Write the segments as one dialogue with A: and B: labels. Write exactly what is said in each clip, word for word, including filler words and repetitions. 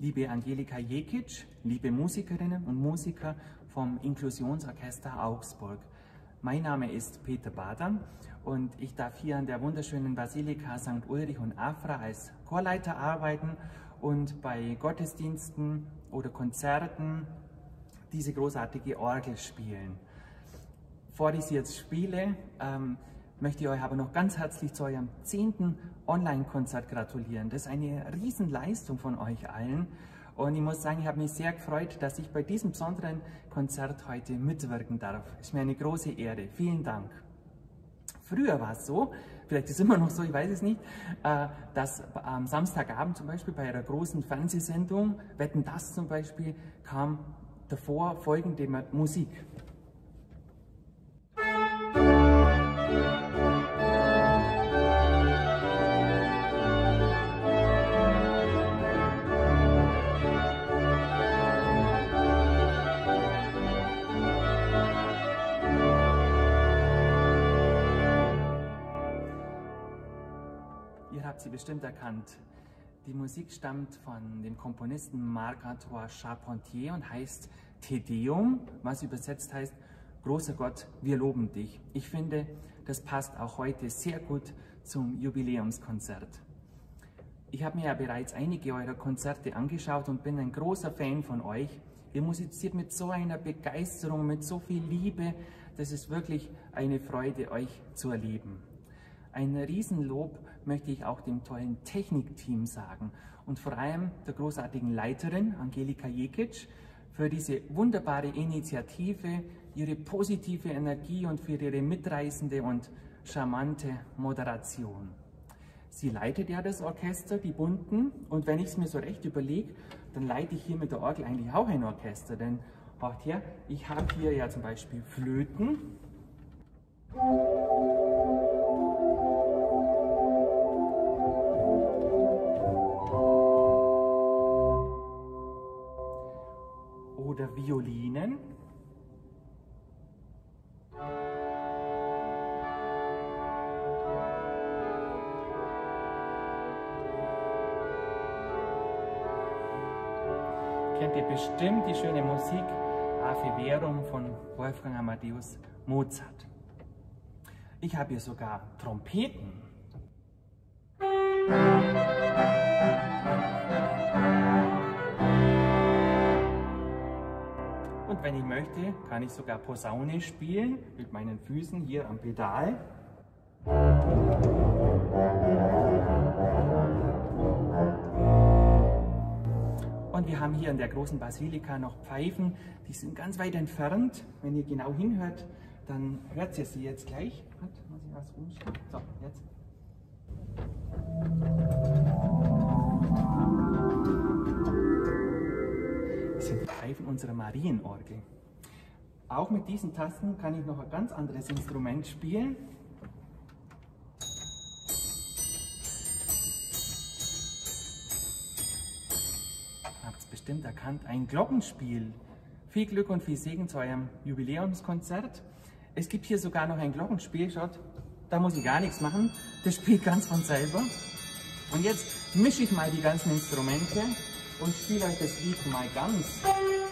A: liebe Angelika Jekic, liebe Musikerinnen und Musiker vom Inklusionsorchester Augsburg. Mein Name ist Peter Bader und ich darf hier an der wunderschönen Basilika Sankt Ulrich und Afra als Chorleiter arbeiten und bei Gottesdiensten oder Konzerten diese großartige Orgel spielen. Bevor ich sie jetzt spiele, ähm, möchte ich euch aber noch ganz herzlich zu eurem zehnten Online-Konzert gratulieren. Das ist eine Riesenleistung von euch allen und ich muss sagen, ich habe mich sehr gefreut, dass ich bei diesem besonderen Konzert heute mitwirken darf. Es ist mir eine große Ehre. Vielen Dank. Früher war es so, vielleicht ist es immer noch so, ich weiß es nicht, dass am Samstagabend zum Beispiel bei einer großen Fernsehsendung, Wetten, dass zum Beispiel, kam davor folgende Musik. Ihr habt sie bestimmt erkannt. Die Musik stammt von dem Komponisten Marc-Antoine Charpentier und heißt Te Deum, was übersetzt heißt, großer Gott, wir loben dich. Ich finde, das passt auch heute sehr gut zum Jubiläumskonzert. Ich habe mir ja bereits einige eurer Konzerte angeschaut und bin ein großer Fan von euch. Ihr musiziert mit so einer Begeisterung, mit so viel Liebe, das ist wirklich eine Freude, euch zu erleben. Ein Riesenlob möchte ich auch dem tollen Technikteam sagen und vor allem der großartigen Leiterin Angelika Jekic für diese wunderbare Initiative, ihre positive Energie und für ihre mitreißende und charmante Moderation. Sie leitet ja das Orchester, die Bunten, und wenn ich es mir so recht überlege, dann leite ich hier mit der Orgel eigentlich auch ein Orchester, denn hört her, ich habe hier ja zum Beispiel Flöten. Oder Violinen. Kennt ihr bestimmt die schöne Musik Ave Verum von Wolfgang Amadeus Mozart. Ich habe hier sogar Trompeten. Und wenn ich möchte, kann ich sogar Posaune spielen mit meinen Füßen hier am Pedal. Und wir haben hier in der großen Basilika noch Pfeifen, die sind ganz weit entfernt. Wenn ihr genau hinhört, dann hört ihr sie jetzt gleich. Muss ich was umstellen? So, jetzt. Das sind die Pfeifen unserer Marienorgel. Auch mit diesen Tasten kann ich noch ein ganz anderes Instrument spielen. Ihr habt es bestimmt erkannt, ein Glockenspiel. Viel Glück und viel Segen zu eurem Jubiläumskonzert. Es gibt hier sogar noch ein Glockenspiel, schaut, da muss ich gar nichts machen, das spielt ganz von selber. Und jetzt mische ich mal die ganzen Instrumente und spiele euch das Lied mal ganz.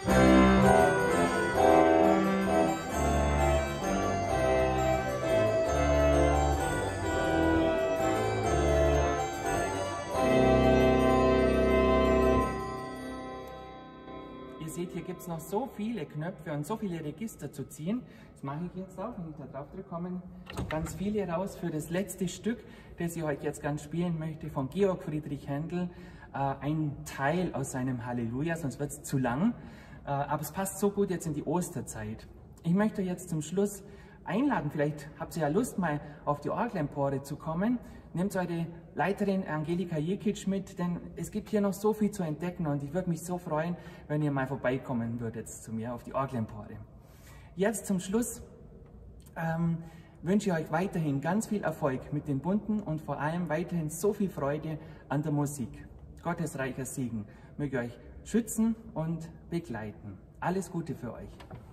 A: Ihr seht, hier gibt es noch so viele Knöpfe und so viele Register zu ziehen. Das mache ich jetzt auch, wenn ich da drauf drücke, kommen ganz viele raus für das letzte Stück, das ich euch jetzt ganz spielen möchte, von Georg Friedrich Händel. Äh, ein Teil aus seinem Halleluja, sonst wird es zu lang. Äh, aber es passt so gut jetzt in die Osterzeit. Ich möchte jetzt zum Schluss einladen, vielleicht habt ihr ja Lust, mal auf die Orgelempore zu kommen. Nehmt eure Leiterin Angelika Jekic mit, denn es gibt hier noch so viel zu entdecken und ich würde mich so freuen, wenn ihr mal vorbeikommen würdet zu mir auf die Orgelempore. Jetzt zum Schluss ähm, wünsche ich euch weiterhin ganz viel Erfolg mit den Bunten und vor allem weiterhin so viel Freude an der Musik. Gottes reicher Segen möge euch schützen und begleiten. Alles Gute für euch.